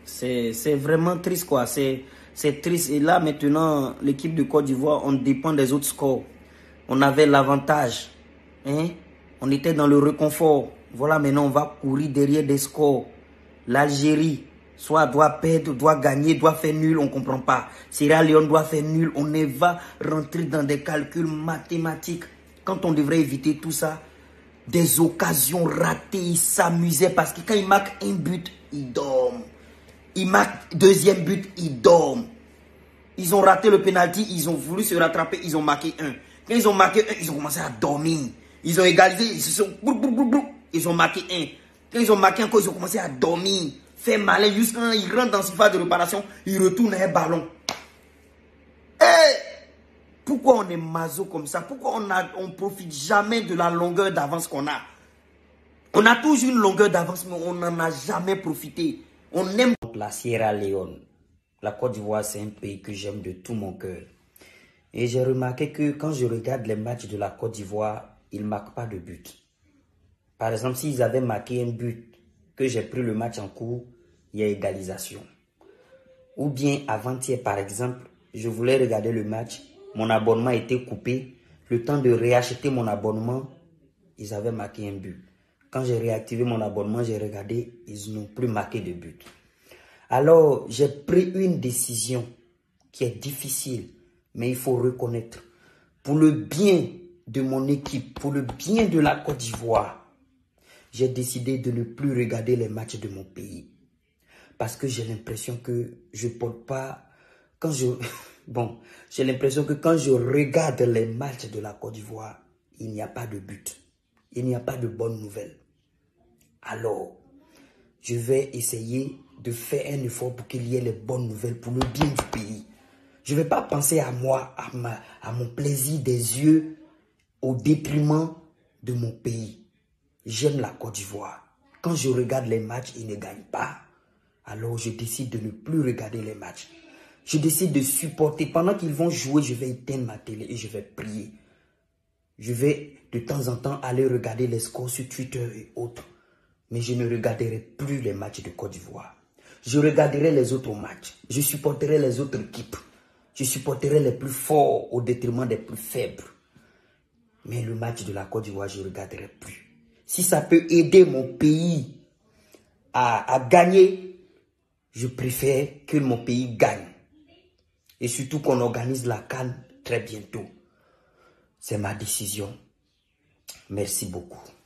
C'est vraiment triste, quoi. C'est triste. Et là, maintenant, l'équipe de Côte d'Ivoire, on dépend des autres scores. On avait l'avantage. Hein? On était dans le réconfort. Voilà, maintenant, on va courir derrière des scores. L'Algérie, soit doit perdre, doit gagner, doit faire nul, on ne comprend pas. Sierra Leone doit faire nul. On va rentrer dans des calculs mathématiques. Quand on devrait éviter tout ça, des occasions ratées, ils s'amusaient parce que quand ils marquent un but, ils dorment. Ils marquent deuxième but, ils dorment. Ils ont raté le penalty, ils ont voulu se rattraper, ils ont marqué un. Quand ils ont marqué un, ils ont commencé à dormir. Ils ont égalisé, ils se sont... Ils ont marqué un. Quand ils ont marqué encore, ils ont commencé à dormir. Faire malin, juste quand ils rentrent dans cette phase de réparation, ils retournent un ballon. Hey! Pourquoi on est maso comme ça? Pourquoi on ne profite jamais de la longueur d'avance qu'on a? On a toujours une longueur d'avance, mais on n'en a jamais profité. On aime la Sierra Leone. La Côte d'Ivoire, c'est un pays que j'aime de tout mon cœur. Et j'ai remarqué que quand je regarde les matchs de la Côte d'Ivoire, ils ne marquent pas de but. Par exemple, s'ils avaient marqué un but, que j'ai pris le match en cours, il y a égalisation. Ou bien avant-hier, par exemple, je voulais regarder le match, mon abonnement était coupé. Le temps de réacheter mon abonnement, ils avaient marqué un but. Quand j'ai réactivé mon abonnement, j'ai regardé, ils n'ont plus marqué de but. Alors, j'ai pris une décision qui est difficile, mais il faut reconnaître. Pour le bien de mon équipe, pour le bien de la Côte d'Ivoire, j'ai décidé de ne plus regarder les matchs de mon pays. Parce que j'ai l'impression que je ne porte pas... Bon, j'ai l'impression que quand je regarde les matchs de la Côte d'Ivoire, il n'y a pas de but. Il n'y a pas de bonnes nouvelles. Alors, je vais essayer de faire un effort pour qu'il y ait les bonnes nouvelles pour le bien du pays. Je ne vais pas penser à moi, à mon plaisir des yeux, au détriment de mon pays. J'aime la Côte d'Ivoire. Quand je regarde les matchs, ils ne gagnent pas. Alors, je décide de ne plus regarder les matchs. Je décide de supporter. Pendant qu'ils vont jouer, je vais éteindre ma télé et je vais prier. Je vais de temps en temps aller regarder les scores sur Twitter et autres. Mais je ne regarderai plus les matchs de Côte d'Ivoire. Je regarderai les autres matchs. Je supporterai les autres équipes. Je supporterai les plus forts au détriment des plus faibles. Mais le match de la Côte d'Ivoire, je ne regarderai plus. Si ça peut aider mon pays à gagner, je préfère que mon pays gagne. Et surtout qu'on organise la CAN très bientôt. C'est ma décision. Merci beaucoup.